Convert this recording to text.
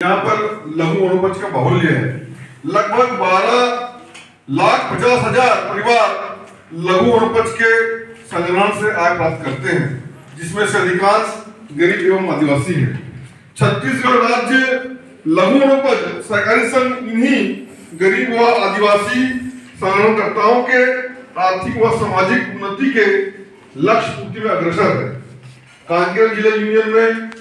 यहाँ पर लघु वनोपज का बाहुल्य है। लगभग 12,50,000 परिवार लघु वनोपज के संग्रहण से आय प्राप्त करते हैं, जिसमें से अधिकांश गरीब एवं आदिवासी हैं। छत्तीसगढ़ राज्य लघु वनोपज सहकारी संघ इन्हीं गरीब व आदिवासी संग्रहणकर्ताओं के आर्थिक व सामाजिक उन्नति के लक्ष्य पूर्ति में अग्रसर है। कांकेर जिला यूनियन में